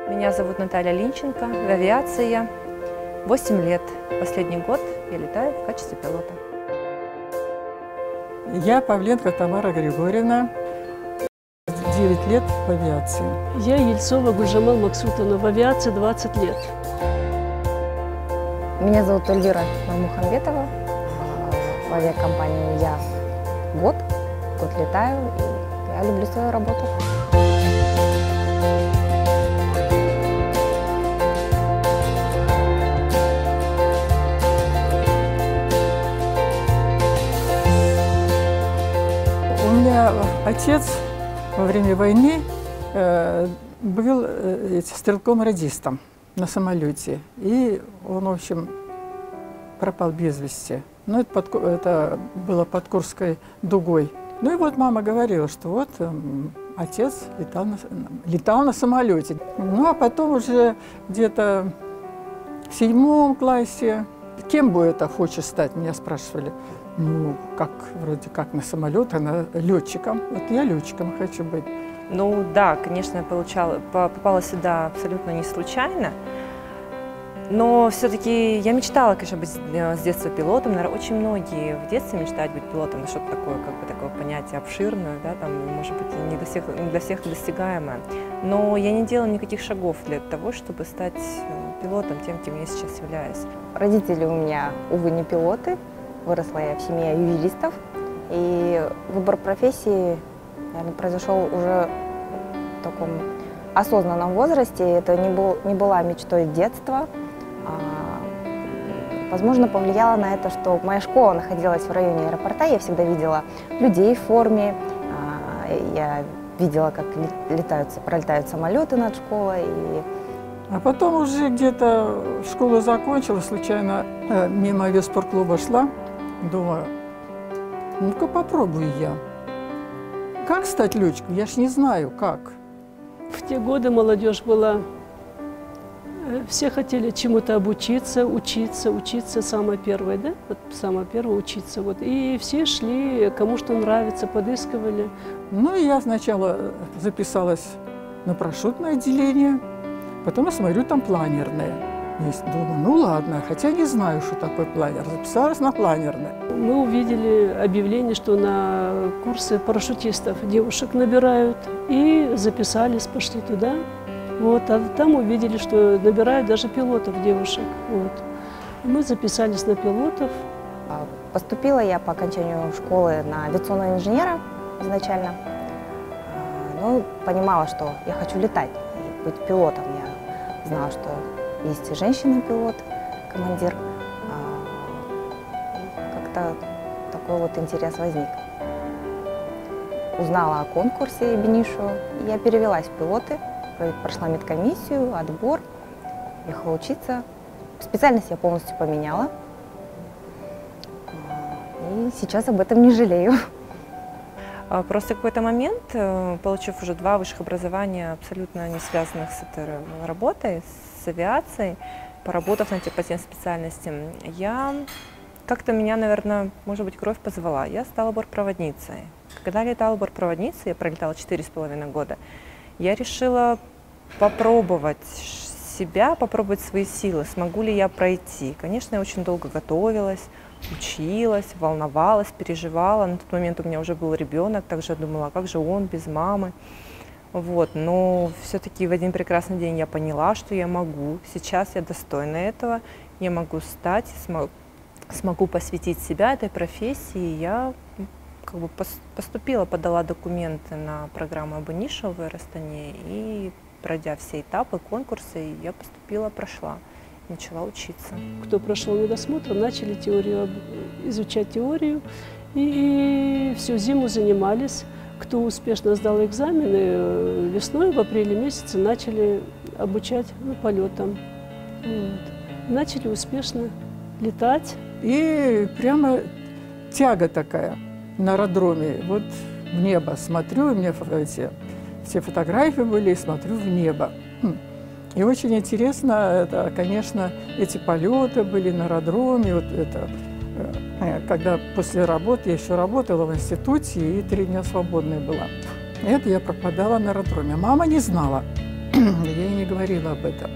Меня зовут Наталья Линченко, в авиации я 8 лет. Последний год я летаю в качестве пилота. Я Павленко Тамара Григорьевна, 9 лет в авиации. Я Ельцова Гульжамал Максутовна, в авиации 20 лет. Меня зовут Эльвира Нурмухамбетова. В авиакомпании я год летаю, и я люблю свою работу. У меня отец во время войны был стрелком-радистом на самолете. И он, в общем, пропал без вести. Ну, это было под Курской дугой. Ну и вот мама говорила, что вот отец летал на самолете. Ну, а потом уже где-то в 7 классе, кем бы это хочешь стать, меня спрашивали. Ну, вроде как на самолет, а летчиком. Вот я летчиком хочу быть. Ну да, конечно, я попала сюда абсолютно не случайно. Но все-таки я мечтала, конечно, быть с детства пилотом. Наверное, очень многие в детстве мечтают быть пилотом, но что-то такое, такое понятие обширное, да, там, может быть, не для всех достигаемое. Но я не делала никаких шагов для того, чтобы стать пилотом, тем, кем я сейчас являюсь. Родители у меня, увы, не пилоты. Выросла я в семье юристов. И выбор профессии, наверное, произошел уже в таком осознанном возрасте. Это не была мечтой детства. Возможно, повлияло на это, что моя школа находилась в районе аэропорта. Я всегда видела людей в форме. Я видела, как пролетают самолеты над школой. А потом уже где-то школу закончила, случайно мимо авиаспортклуба шла. Думаю, ну-ка попробую я. Как стать летчиком? Я ж не знаю, как. В те годы молодежь была, все хотели чему-то обучиться, учиться самое первое, да? Вот самое первое учиться. Вот. И все шли, кому что нравится, подыскивали. Ну и я сначала записалась на парашютное отделение, потом я смотрю, там планерное есть. Думаю, ну ладно, хотя не знаю, что такое планер. Записалась на планерное. Мы увидели объявление, что на курсы парашютистов девушек набирают, и записались, пошли туда. Вот, а там увидели, что набирают даже пилотов девушек. Вот. Мы записались на пилотов. Поступила я по окончанию школы на авиационного инженера изначально. Но понимала, что я хочу летать и быть пилотом. Я знала, что есть и женщина-пилот, командир. Как-то такой вот интерес возник. Узнала о конкурсе Бенишу, и я перевелась в пилоты, прошла медкомиссию, отбор, ехала учиться. Специальность я полностью поменяла, и сейчас об этом не жалею. Просто в какой-то момент, получив уже 2 высших образования, абсолютно не связанных с этой работой, с авиацией, поработав по тем специальностям, меня, наверное, может быть, кровь позвала. Я стала бортпроводницей. Когда я летала бортпроводницей, я пролетала 4,5 года, я решила попробовать себя, попробовать свои силы, смогу ли я пройти. Конечно, я очень долго готовилась, училась, волновалась, переживала. На тот момент у меня уже был ребенок, также я думала, как же он без мамы. Вот. Но все-таки в один прекрасный день я поняла, что я могу. Сейчас я достойна этого, я могу стать, смогу посвятить себя этой профессии. Я поступила, подала документы на программу Бениша в Астане, и пройдя все этапы, конкурсы, я поступила, прошла, начала учиться. Кто прошел медосмотр, начали изучать теорию, и всю зиму занимались. Кто успешно сдал экзамены, весной, в апреле месяце начали обучать полетам. Вот. Начали успешно летать. И прямо тяга такая на аэродроме. Вот в небо смотрю, у меня все фотографии были, и смотрю в небо. И очень интересно, это, конечно, эти полеты были на аэродроме. Вот это, когда после работы, я еще работала в институте, и 3 дня свободной была. Это я пропадала на аэродроме. Мама не знала. я ей не говорила об этом.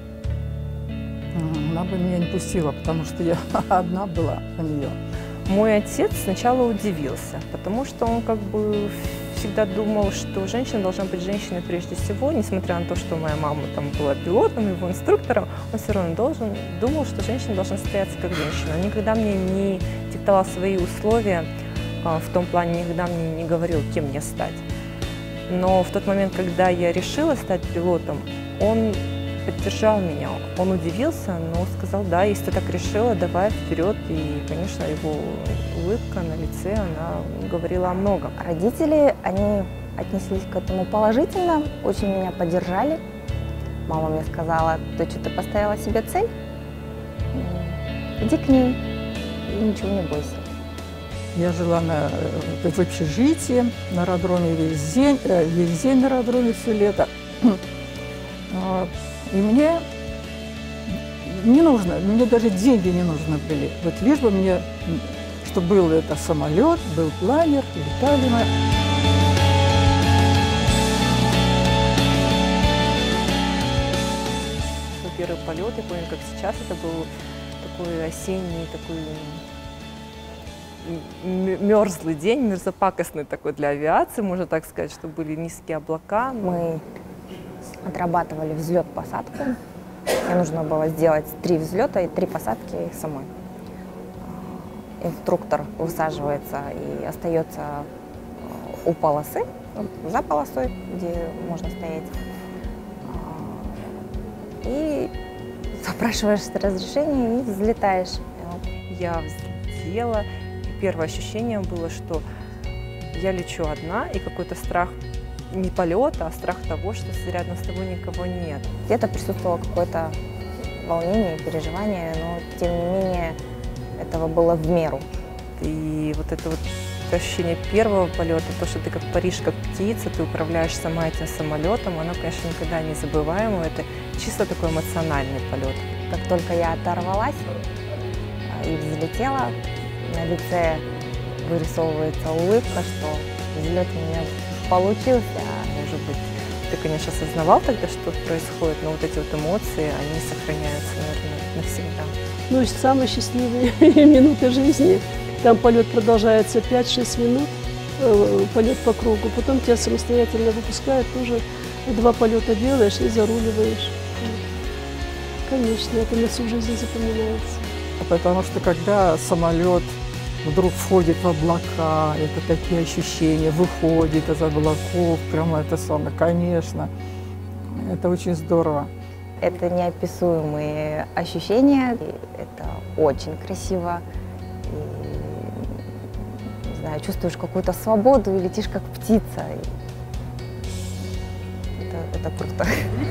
Она бы меня не пустила, потому что я одна была у нее. Мой отец сначала удивился, потому что он как бы всегда думал, что женщина должна быть женщиной прежде всего, несмотря на то, что моя мама там была пилотом, его инструктором, он все равно думал, что женщина должна состояться как женщина. Он никогда мне не диктовал свои условия, в том плане никогда мне не говорил, кем мне стать. Но в тот момент, когда я решила стать пилотом, он поддержал меня. Он удивился, но сказал: да, если ты так решила, давай вперед. И, конечно, его улыбка на лице, она говорила о многом. Родители, они отнеслись к этому положительно, очень меня поддержали. Мама мне сказала: доча, ты поставила себе цель, иди к ней и ничего не бойся. Я жила в общежитии, на аэродроме весь день на аэродроме все лето. И мне не нужно, мне даже деньги не нужны были. Вот лишь бы мне, чтобы был это самолет, был планер, летали мы. Свой первый полет, я помню, как сейчас, это был такой осенний, такой мерзлый день, мерзопакостный такой для авиации, можно так сказать, что были низкие облака. Мы отрабатывали взлет-посадку. Мне нужно было сделать 3 взлета и 3 посадки самой. Инструктор высаживается и остается у полосы, за полосой, где можно стоять. И запрашиваешь разрешение и взлетаешь. Я взлетела, и первое ощущение было, что я лечу одна, и какой-то страх не полета, а страх того, что рядом с тобой никого нет. Где-то присутствовало какое-то волнение, переживание, но тем не менее этого было в меру. И вот это вот ощущение первого полета, то, что ты как паришь, как птица, ты управляешь сама этим самолетом, оно, конечно, никогда не забываемо. Это чисто такой эмоциональный полет. Как только я оторвалась и взлетела, на лице вырисовывается улыбка, что взлет у меня получился. Может быть, ты, конечно, осознавал тогда, что происходит, но вот эти вот эмоции, они сохраняются, наверное, навсегда. Ну, самые счастливые минуты жизни. Там полет продолжается 5-6 минут, полет по кругу. Потом тебя самостоятельно выпускают, тоже 2 полета делаешь и заруливаешь. Конечно, это на всю жизнь запоминается. Потому что когда самолет вдруг входит в облака, это такие ощущения, выходит из облаков, прямо это самое, конечно, это очень здорово. Это неописуемые ощущения, это очень красиво. И, не знаю, чувствуешь какую-то свободу и летишь как птица. Это круто.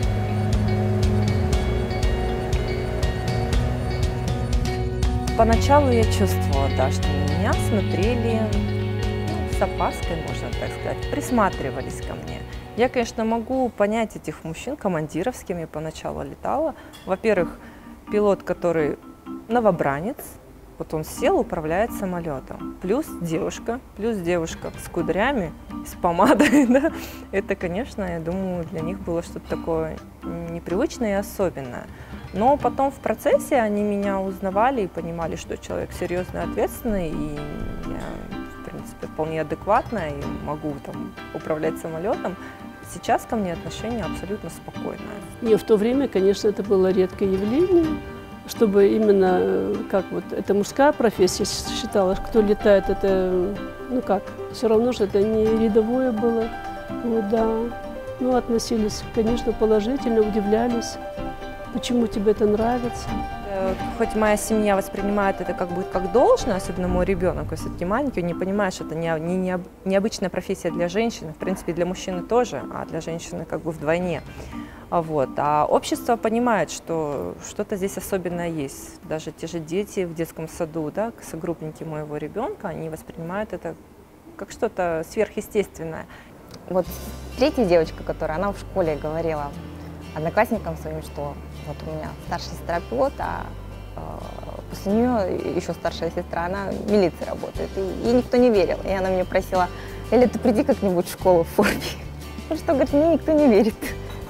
Поначалу я чувствовала, да, что на меня смотрели с опаской, можно так сказать, присматривались ко мне. Я, конечно, могу понять этих мужчин, командиров, с кем я поначалу летала. Во-первых, пилот, который новобранец, вот он сел, управляет самолетом. Плюс девушка с кудрями, с помадой, да. Это, конечно, я думаю, для них было что-то такое непривычное и особенное. Но потом в процессе они меня узнавали и понимали, что человек серьезный, ответственный, и я, в принципе, вполне адекватная и могу там управлять самолетом. Сейчас ко мне отношение абсолютно спокойное. Не, в то время, конечно, это было редкое явление, чтобы именно, как вот, это мужская профессия считалась, кто летает, это, ну как, все равно же это не рядовое было, вот, да. Ну, относились, конечно, положительно, удивлялись. Почему тебе это нравится? Хоть моя семья воспринимает это как бы как должное, особенно мой ребенок, если ты маленький, он не понимает, что это необычная профессия для женщины, в принципе, для мужчины тоже, а для женщины как бы вдвойне. Вот. А общество понимает, что что-то здесь особенное есть. Даже те же дети в детском саду, да, согруппники моего ребенка, они воспринимают это как что-то сверхъестественное. Вот третья девочка, которая, она в школе говорила одноклассникам своим, что вот у меня старшая сестра пилот, а после нее еще старшая сестра, она в милиции работает. И ей никто не верил. И она мне просила: Эля, ты приди как-нибудь в школу в форме. Ну что, говорит, мне никто не верит.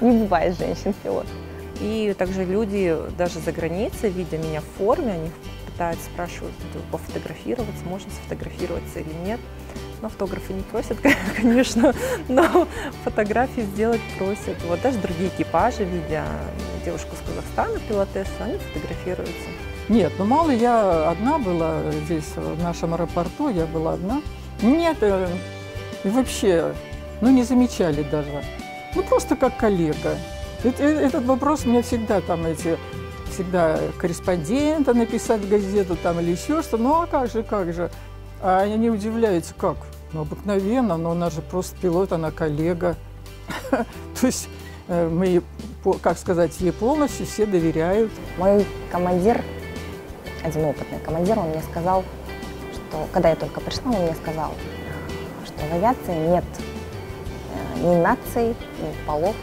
Не бывает женщин-пилот. И также люди даже за границей, видя меня в форме, они пытаются, спрашивают, пофотографироваться, можно сфотографироваться или нет. Но автографы не просят, конечно, но фотографии сделать просят. Вот даже другие экипажи, видя девушку с Казахстана, пилотессу, они фотографируются. Нет, ну мало я одна была здесь, в нашем аэропорту, я была одна. Нет, и вообще, ну не замечали даже. Ну просто как коллега. Этот вопрос мне всегда там всегда корреспондента написать в газету там или еще что. Ну а как же? А они удивляются, как? Ну обыкновенно, но она же просто пилот, она коллега. То есть мы, как сказать, ей полностью все доверяют. Мой командир, один опытный командир, он мне сказал, что, когда я только пришла, он мне сказал, что в авиации нет ни наций, ни полов.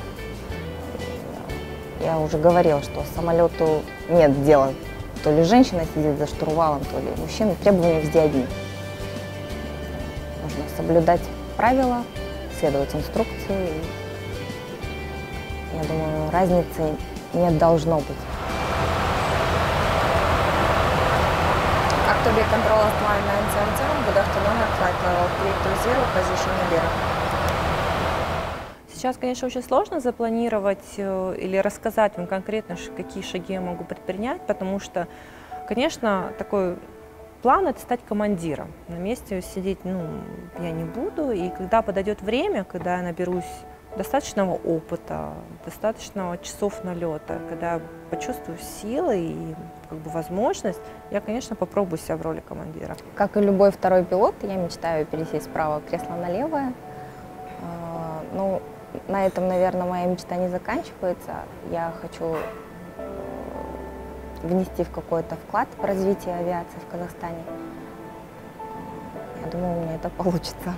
Я уже говорила, что самолету нет дела, то ли женщина сидит за штурвалом, то ли мужчина. Требования везде одни. Нужно соблюдать правила, следовать инструкции. Я думаю, разницы не должно быть. Active control of my 970, good afternoon, flight level 320, position Ibera. Сейчас, конечно, очень сложно запланировать или рассказать вам конкретно, какие шаги я могу предпринять, потому что, конечно, такой план – это стать командиром. На месте сидеть я не буду, и когда подойдет время, когда я наберусь достаточного опыта, достаточного часов налета, когда я почувствую силы и возможность, я, конечно, попробую себя в роли командира. Как и любой второй пилот, я мечтаю пересесть с правого кресла на левое. Ну, на этом, наверное, моя мечта не заканчивается. Я хочу внести в какой-то вклад в развитие авиации в Казахстане. Я думаю, у меня это получится.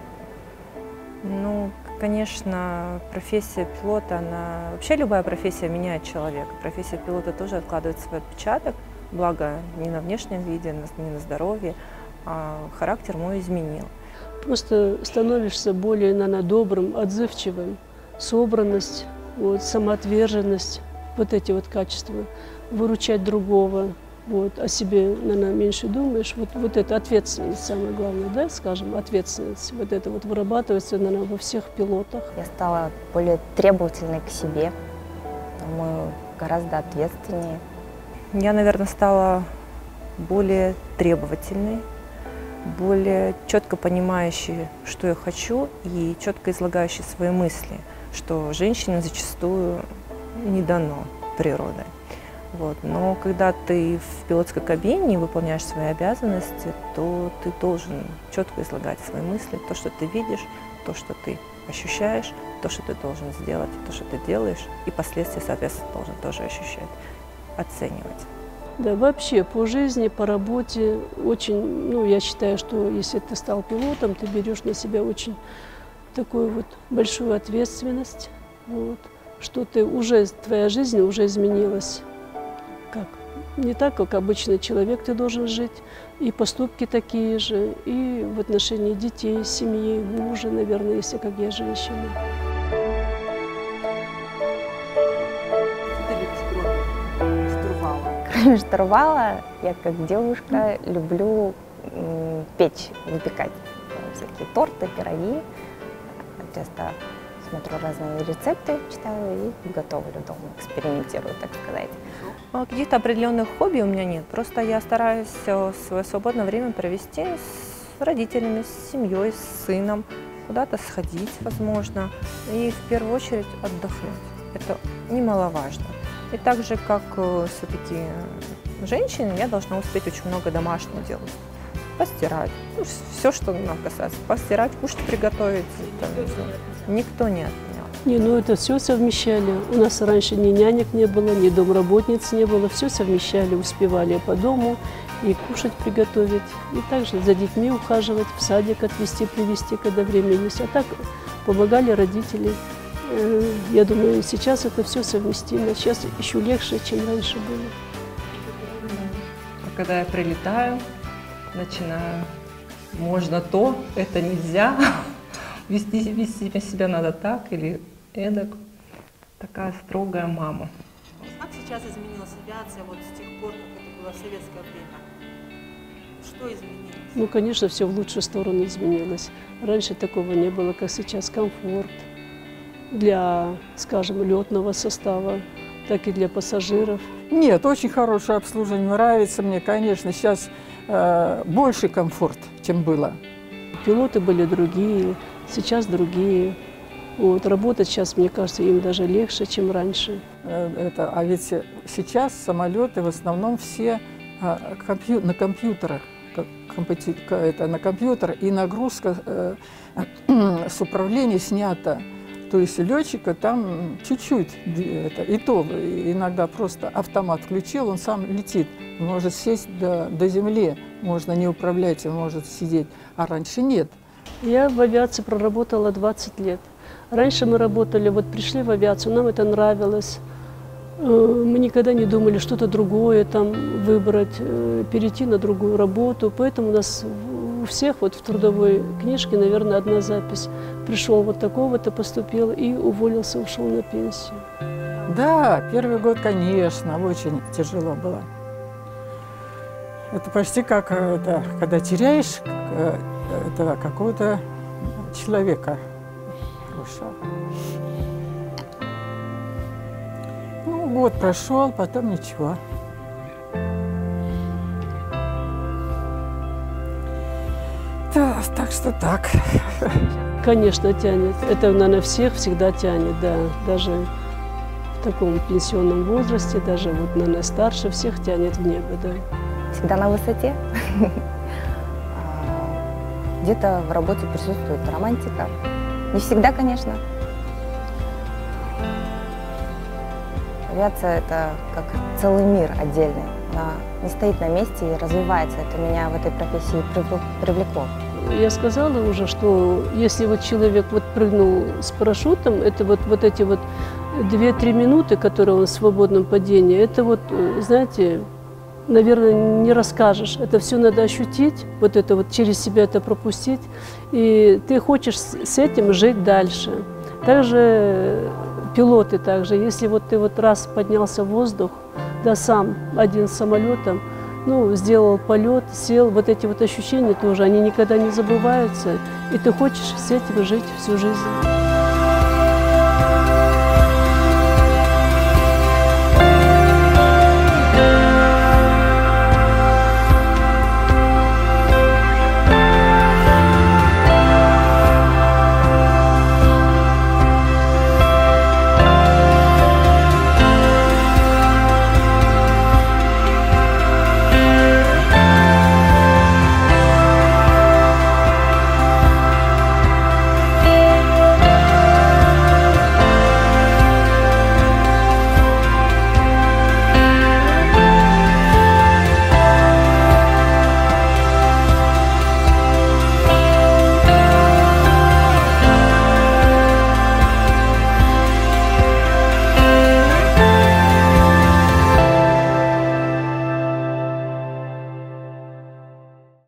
Ну, конечно, профессия пилота, вообще любая профессия меняет человека. Профессия пилота тоже откладывает свой отпечаток, благо не на внешнем виде, не на здоровье, а характер мой изменил. Просто становишься более, наверное, добрым, отзывчивым, собранность, самоотверженность, вот эти вот качества, выручать другого, о себе, наверное, меньше думаешь. Вот эта ответственность, самое главное, да, скажем, ответственность, вот это вот вырабатывается, наверное, во всех пилотах. Я стала более требовательной к себе, думаю, гораздо ответственнее. Я, наверное, стала более требовательной, более четко понимающей, что я хочу, и четко излагающей свои мысли, что женщине зачастую не дано природой. Но когда ты в пилотской кабине выполняешь свои обязанности, то ты должен четко излагать свои мысли, то, что ты видишь, то, что ты ощущаешь, то, что ты должен сделать, то, что ты делаешь, и последствия, соответственно, должен тоже ощущать, оценивать. Да, вообще по жизни, по работе очень, я считаю, что если ты стал пилотом, ты берешь на себя очень такую большую ответственность, что твоя жизнь уже изменилась. Не так, как обычный человек ты должен жить, и поступки такие же, и в отношении детей, семьи, мужа, наверное, если как я женщина. Кроме штурвала, я как девушка люблю печь, выпекать всякие торты, пироги. Часто смотрю разные рецепты, читаю и готовлю дома, экспериментирую, так сказать. Каких-то определенных хобби у меня нет. Просто я стараюсь свое свободное время провести с родителями, с семьей, с сыном, куда-то сходить, возможно, и в первую очередь отдохнуть. Это немаловажно. И так же, как все-таки женщина, я должна успеть очень много домашнего делать. Постирать, все, что нам касается. Постирать, кушать, приготовить. Никто не отменял. Это все совмещали. У нас раньше ни нянек не было, ни домработниц не было. Все совмещали, успевали по дому и кушать, приготовить. И также за детьми ухаживать, в садик отвезти, привезти, когда время есть. А так помогали родители. Я думаю, сейчас это все совместимо. Сейчас еще легче, чем раньше было. А когда я прилетаю, начинаю, можно то, это нельзя, вести себя надо так или эдак. такая строгая мама. Как сейчас изменилась авиация вот с тех пор, как это было в советское время? Что изменилось? Ну, конечно, все в лучшую сторону изменилось. Раньше такого не было, как сейчас. Комфорт для, скажем, летного состава, так и для пассажиров. Нет, очень хорошее обслуживание, нравится мне, конечно. Сейчас больше комфорт, чем было. Пилоты были другие, сейчас другие. Вот, работать сейчас, мне кажется, им даже легче, чем раньше. А ведь сейчас самолеты в основном все на компьютерах. На компьютер, и нагрузка с управления снята. То есть летчика там чуть-чуть, и то иногда просто автомат включил, он сам летит. Может сесть до земли, можно не управлять, он может сидеть, а раньше нет. Я в авиации проработала 20 лет. Раньше мы работали, вот пришли в авиацию, нам это нравилось. Мы никогда не думали что-то другое там выбрать, перейти на другую работу. Поэтому у нас у всех вот в трудовой книжке, наверное, одна запись. Пришел вот такого-то, поступил и уволился, ушел на пенсию. Да, первый год, конечно, очень тяжело было. Это почти как когда теряешь какого-то человека хорошего. Ну, год прошел, потом ничего. Да, так что так. Конечно, тянет. Это, наверное, всех всегда тянет, да. Даже в таком пенсионном возрасте, даже вот, наверное, старше, всех тянет в небо, да. Всегда на высоте. Где-то в работе присутствует романтика. Не всегда, конечно. Авиация – это как целый мир отдельный. Она не стоит на месте и развивается. Это меня в этой профессии привлекло. Я сказала уже, что если вот человек вот прыгнул с парашютом, это вот эти вот 2-3 минуты, которые он в свободном падении, это вот, знаете, наверное, не расскажешь. Это все надо ощутить, вот это вот через себя это пропустить. И ты хочешь с этим жить дальше. Также пилоты также. Если вот ты вот раз поднялся в воздух, да сам один с самолетом, ну, сделал полет, сел, вот эти вот ощущения тоже, они никогда не забываются. И ты хочешь с этим жить всю жизнь.